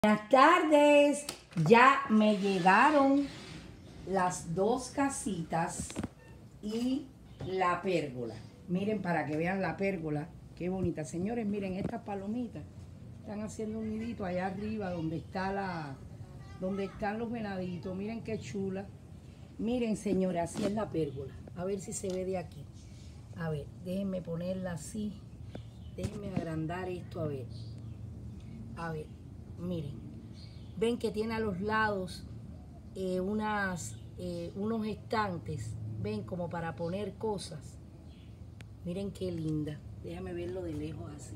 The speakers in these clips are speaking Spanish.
Buenas tardes, ya me llegaron las dos casitas y la pérgola. Miren para que vean la pérgola, qué bonita. Señores, miren estas palomitas, están haciendo un nidito allá arriba donde están los venaditos. Miren qué chula. Miren, señores, así es la pérgola. A ver si se ve de aquí. A ver, déjenme ponerla así. Déjenme agrandar esto, a ver. A ver, miren. Ven que tiene a los lados unos estantes. Ven, como para poner cosas. Miren qué linda. Déjame verlo de lejos así.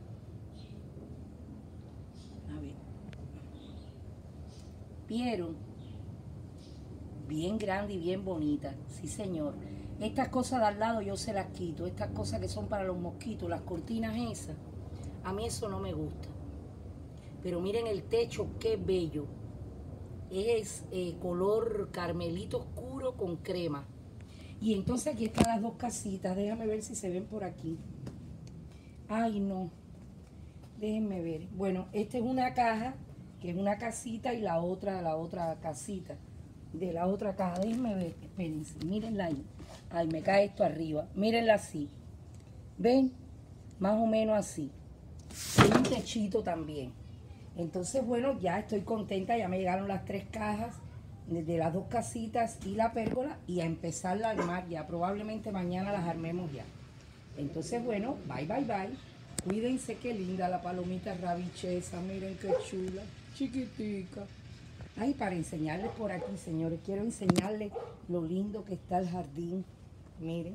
A ver. ¿Vieron? Bien grande y bien bonita. Sí, señor. Estas cosas de al lado yo se las quito. Estas cosas que son para los mosquitos, las cortinas esas. A mí eso no me gusta. Pero miren el techo, qué bello. Es color carmelito oscuro con crema. Y entonces aquí están las dos casitas. Déjame ver si se ven por aquí. Ay, no. Déjenme ver. Bueno, esta es una caja, que es una casita, y la otra casita de la otra caja. Déjenme ver. Espérense. Mírenla ahí. Ay, me cae esto arriba. Mírenla así. ¿Ven? Más o menos así. Tiene un techito también. Entonces, bueno, ya estoy contenta. Ya me llegaron las tres cajas de las dos casitas y la pérgola, y a empezar a armar ya. Probablemente mañana las armemos ya. Entonces, bueno, bye, bye, bye. Cuídense, qué linda la palomita rabichesa. Miren qué chula, chiquitica. Ay, para enseñarles por aquí, señores, quiero enseñarles lo lindo que está el jardín. Miren.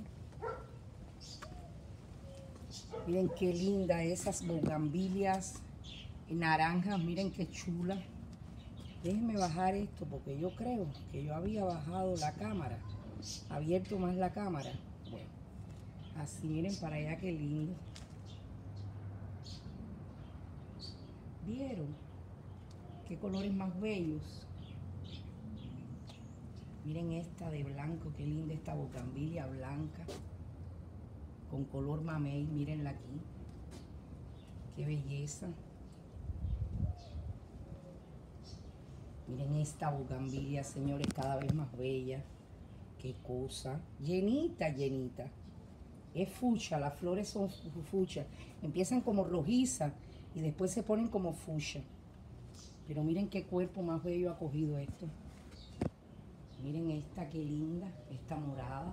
Miren qué linda esas bugambilias naranjas. Miren qué chula. Déjenme bajar esto porque yo creo que yo había bajado la cámara, abierto más la cámara. Bueno, así miren para allá qué lindo. ¿Vieron? Qué colores más bellos. Miren esta de blanco, qué linda esta bugambilia blanca con color mamey. Mírenla aquí. Qué belleza. Miren esta bugambilia, señores, cada vez más bella. Qué cosa. Llenita, llenita. Es fucsia, las flores son fucsia. Empiezan como rojizas y después se ponen como fucsia. Pero miren qué cuerpo más bello ha cogido esto. Miren esta, qué linda. Esta morada.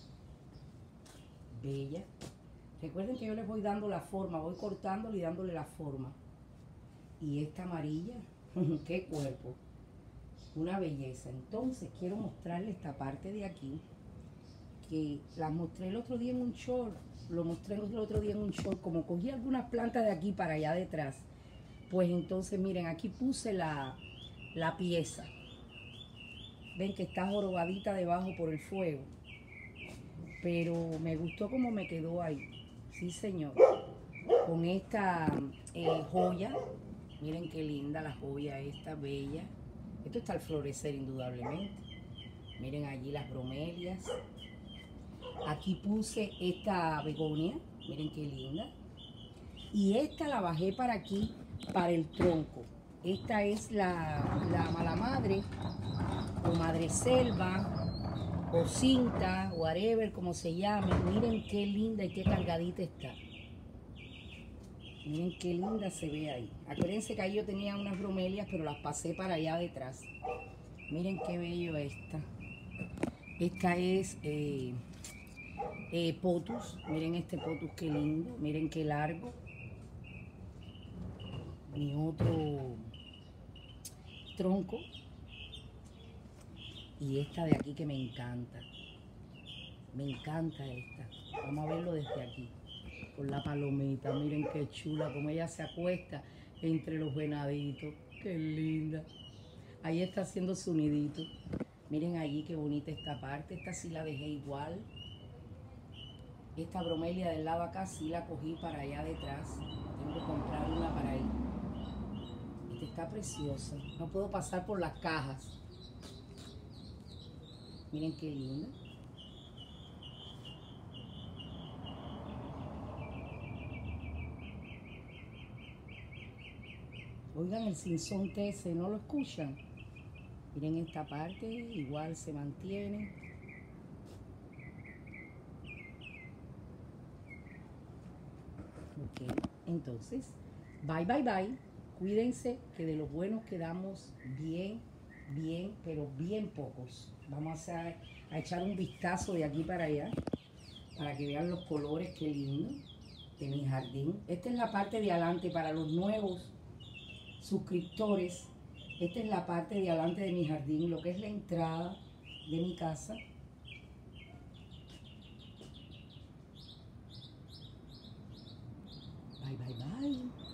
Bella. Recuerden que yo les voy dando la forma. Voy cortándole y dándole la forma. Y esta amarilla. Qué cuerpo. Una belleza. Entonces quiero mostrarles esta parte de aquí, que las mostré el otro día en un short. Lo mostré el otro día en un short. Como cogí algunas plantas de aquí para allá detrás, pues entonces miren, aquí puse la pieza. Ven que está jorobadita debajo por el fuego, pero me gustó como me quedó ahí. Sí, señor. Con esta joya. Miren qué linda la joya esta, bella. Esto está al florecer indudablemente. Miren allí las bromelias. Aquí puse esta begonia. Miren qué linda. Y esta la bajé para aquí, para el tronco. Esta es la mala madre, o madre selva, o cinta, whatever, como se llame. Miren qué linda y qué cargadita está. Miren qué linda se ve ahí. Acuérdense que ahí yo tenía unas bromelias, pero las pasé para allá detrás. Miren qué bello esta. Esta es potus. Miren este potus qué lindo. Miren qué largo. Mi otro tronco. Y esta de aquí que me encanta. Me encanta esta. Vamos a verlo desde aquí. Con la palomita. Miren qué chula. Como ella se acuesta entre los venaditos. Qué linda. Ahí está haciendo su nidito. Miren allí qué bonita esta parte. Esta sí la dejé igual. Esta bromelia del lado acá sí la cogí para allá detrás. Tengo que comprar una para ahí. Esta está preciosa. No puedo pasar por las cajas. Miren qué linda. Oigan el sinsonte ese, ¿no lo escuchan? Miren esta parte, igual se mantiene. Ok, entonces, bye, bye, bye. Cuídense que de los buenos quedamos bien, pero bien pocos. Vamos a echar un vistazo de aquí para allá, para que vean los colores, qué lindo, de mi jardín. Esta es la parte de adelante para los nuevos suscriptores. Esta es la parte de adelante de mi jardín, lo que es la entrada de mi casa. Bye, bye, bye.